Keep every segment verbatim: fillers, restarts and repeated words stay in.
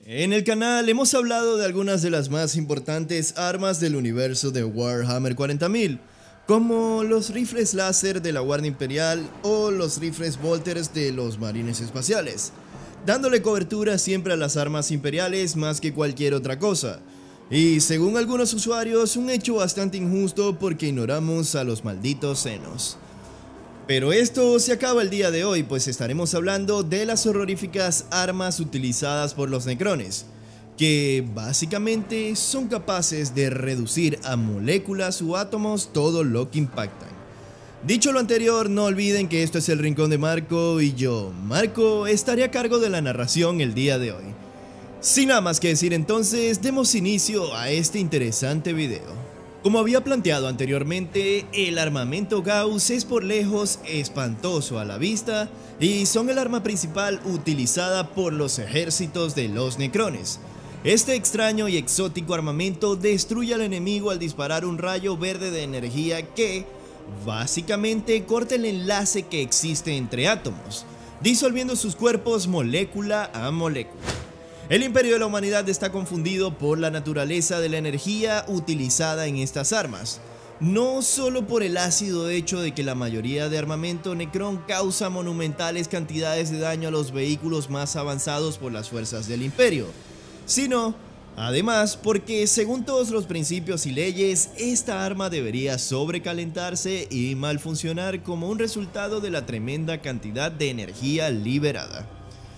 En el canal hemos hablado de algunas de las más importantes armas del universo de Warhammer cuarenta mil, como los rifles láser de la Guardia Imperial o los rifles Bolters de los Marines Espaciales, dándole cobertura siempre a las armas imperiales más que cualquier otra cosa. Y según algunos usuarios, un hecho bastante injusto porque ignoramos a los malditos senos. Pero esto se acaba el día de hoy, pues estaremos hablando de las horroríficas armas utilizadas por los Necrones, que básicamente son capaces de reducir a moléculas u átomos todo lo que impactan. Dicho lo anterior, no olviden que esto es el Rincón de Marco y yo, Marco, estaré a cargo de la narración el día de hoy. Sin nada más que decir entonces, demos inicio a este interesante video. Como había planteado anteriormente, el armamento Gauss es por lejos espantoso a la vista y son el arma principal utilizada por los ejércitos de los Necrones. Este extraño y exótico armamento destruye al enemigo al disparar un rayo verde de energía que, básicamente, corta el enlace que existe entre átomos, disolviendo sus cuerpos molécula a molécula. El Imperio de la Humanidad está confundido por la naturaleza de la energía utilizada en estas armas, no solo por el ácido hecho de que la mayoría de armamento Necron causa monumentales cantidades de daño a los vehículos más avanzados por las fuerzas del Imperio, sino, además, porque según todos los principios y leyes, esta arma debería sobrecalentarse y mal funcionar como un resultado de la tremenda cantidad de energía liberada.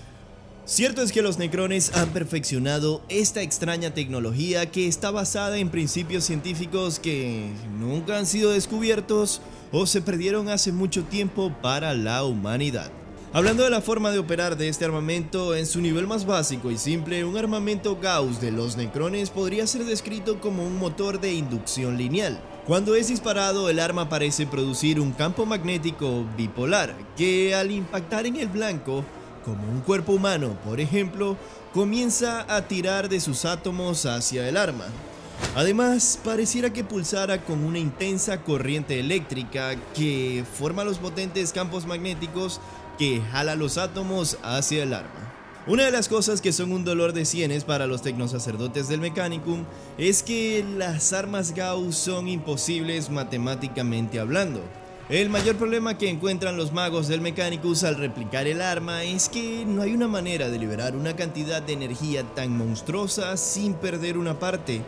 Cierto es que los Necrones han perfeccionado esta extraña tecnología que está basada en principios científicos que nunca han sido descubiertos o se perdieron hace mucho tiempo para la humanidad. Hablando de la forma de operar de este armamento, en su nivel más básico y simple, un armamento Gauss de los Necrones podría ser descrito como un motor de inducción lineal. Cuando es disparado, el arma parece producir un campo magnético bipolar que, al impactar en el blanco, como un cuerpo humano, por ejemplo, comienza a tirar de sus átomos hacia el arma. Además, pareciera que pulsara con una intensa corriente eléctrica que forma los potentes campos magnéticos que jala los átomos hacia el arma. Una de las cosas que son un dolor de sienes para los tecnosacerdotes del Mechanicum es que las armas Gauss son imposibles matemáticamente hablando. El mayor problema que encuentran los magos del Mechanicus al replicar el arma es que no hay una manera de liberar una cantidad de energía tan monstruosa sin perder una parte,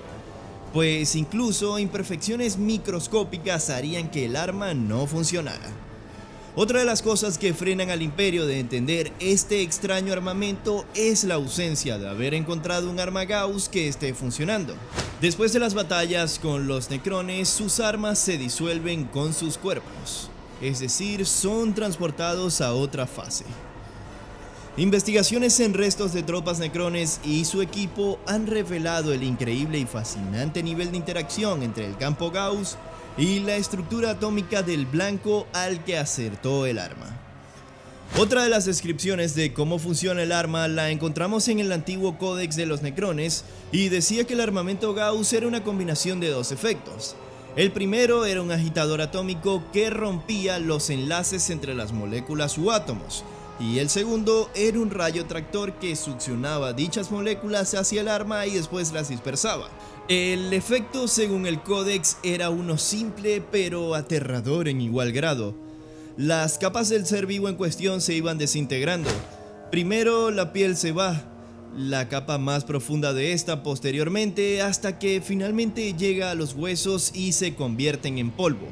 pues incluso imperfecciones microscópicas harían que el arma no funcionara. Otra de las cosas que frenan al Imperio de entender este extraño armamento es la ausencia de haber encontrado un arma Gauss que esté funcionando. Después de las batallas con los Necrones, sus armas se disuelven con sus cuerpos, es decir, son transportados a otra fase. Investigaciones en restos de tropas Necrones y su equipo han revelado el increíble y fascinante nivel de interacción entre el campo Gauss y la estructura atómica del blanco al que acertó el arma. Otra de las descripciones de cómo funciona el arma la encontramos en el antiguo Códex de los Necrones y decía que el armamento Gauss era una combinación de dos efectos. El primero era un agitador atómico que rompía los enlaces entre las moléculas u átomos, y el segundo era un rayo tractor que succionaba dichas moléculas hacia el arma y después las dispersaba. El efecto, según el Códex, era uno simple pero aterrador en igual grado. Las capas del ser vivo en cuestión se iban desintegrando. Primero la piel se va, la capa más profunda de esta posteriormente, hasta que finalmente llega a los huesos y se convierten en polvo.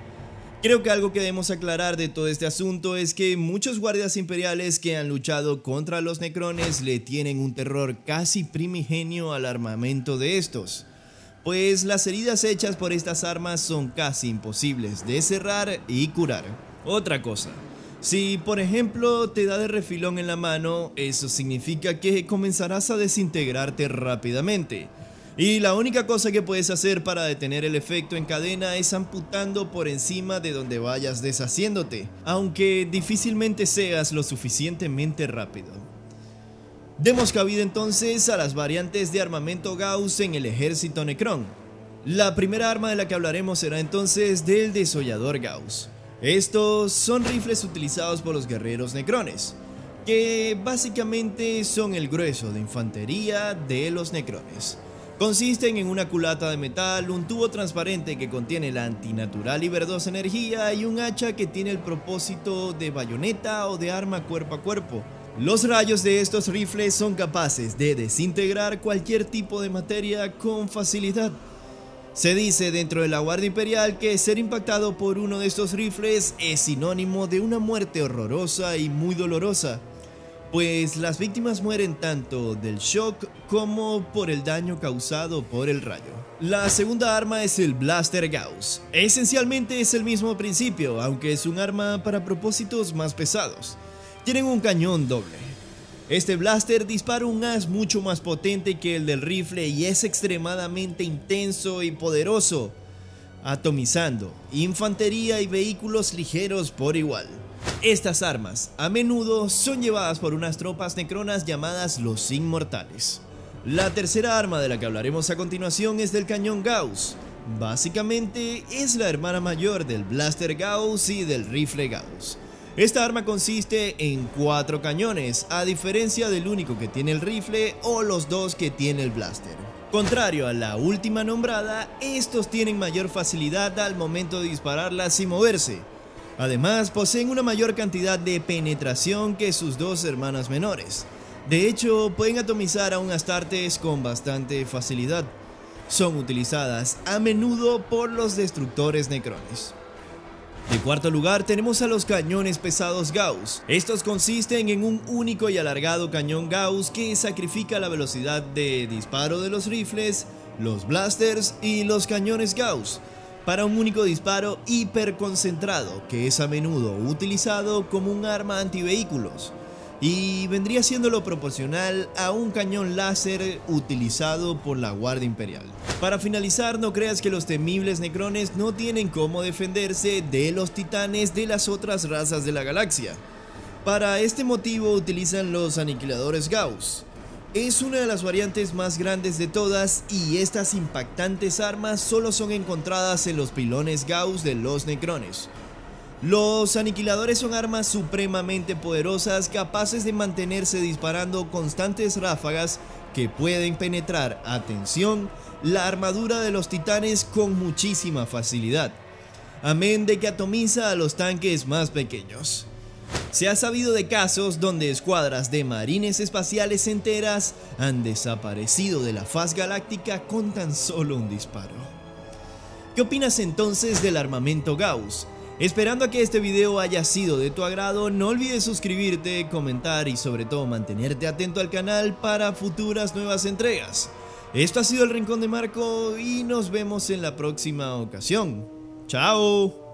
Creo que algo que debemos aclarar de todo este asunto es que muchos guardias imperiales que han luchado contra los Necrones le tienen un terror casi primigenio al armamento de estos, pues las heridas hechas por estas armas son casi imposibles de cerrar y curar. Otra cosa, si por ejemplo te da de refilón en la mano, eso significa que comenzarás a desintegrarte rápidamente. Y la única cosa que puedes hacer para detener el efecto en cadena es amputando por encima de donde vayas deshaciéndote, aunque difícilmente seas lo suficientemente rápido. Demos cabida entonces a las variantes de armamento Gauss en el ejército Necron. La primera arma de la que hablaremos será entonces del desollador Gauss. Estos son rifles utilizados por los guerreros Necrones. que básicamente son el grueso de infantería de los necrones. Consisten en una culata de metal, un tubo transparente que contiene la antinatural y verdosa energía y un hacha que tiene el propósito de bayoneta o de arma cuerpo a cuerpo. Los rayos de estos rifles son capaces de desintegrar cualquier tipo de materia con facilidad. Se dice dentro de la Guardia Imperial que ser impactado por uno de estos rifles es sinónimo de una muerte horrorosa y muy dolorosa, pues las víctimas mueren tanto del shock como por el daño causado por el rayo. La segunda arma es el Blaster Gauss. Esencialmente es el mismo principio, aunque es un arma para propósitos más pesados. Tienen un cañón doble. Este blaster dispara un haz mucho más potente que el del rifle y es extremadamente intenso y poderoso, atomizando infantería y vehículos ligeros por igual. Estas armas a menudo son llevadas por unas tropas necronas llamadas los Inmortales. La tercera arma de la que hablaremos a continuación es del cañón Gauss. Básicamente es la hermana mayor del Blaster Gauss y del rifle Gauss. Esta arma consiste en cuatro cañones, a diferencia del único que tiene el rifle o los dos que tiene el blaster. Contrario a la última nombrada, estos tienen mayor facilidad al momento de dispararlas sin moverse. Además, poseen una mayor cantidad de penetración que sus dos hermanas menores. De hecho, pueden atomizar a un Astartes con bastante facilidad. Son utilizadas a menudo por los destructores necrones. De cuarto lugar tenemos a los cañones pesados Gauss. Estos consisten en un único y alargado cañón Gauss que sacrifica la velocidad de disparo de los rifles, los blasters y los cañones Gauss para un único disparo hiperconcentrado que es a menudo utilizado como un arma antivehículos y vendría siendo lo proporcional a un cañón láser utilizado por la Guardia Imperial. Para finalizar, no creas que los temibles necrones no tienen cómo defenderse de los titanes de las otras razas de la galaxia. Para este motivo utilizan los aniquiladores Gauss. Es una de las variantes más grandes de todas y estas impactantes armas solo son encontradas en los pilones Gauss de los necrones. Los aniquiladores son armas supremamente poderosas capaces de mantenerse disparando constantes ráfagas que pueden penetrar, atención, la armadura de los titanes con muchísima facilidad, amén de que atomiza a los tanques más pequeños. Se ha sabido de casos donde escuadras de marines espaciales enteras han desaparecido de la faz galáctica con tan solo un disparo. ¿Qué opinas entonces del armamento Gauss? Esperando a que este video haya sido de tu agrado, no olvides suscribirte, comentar y sobre todo mantenerte atento al canal para futuras nuevas entregas. Esto ha sido el Rincón de Marco y nos vemos en la próxima ocasión. ¡Chao!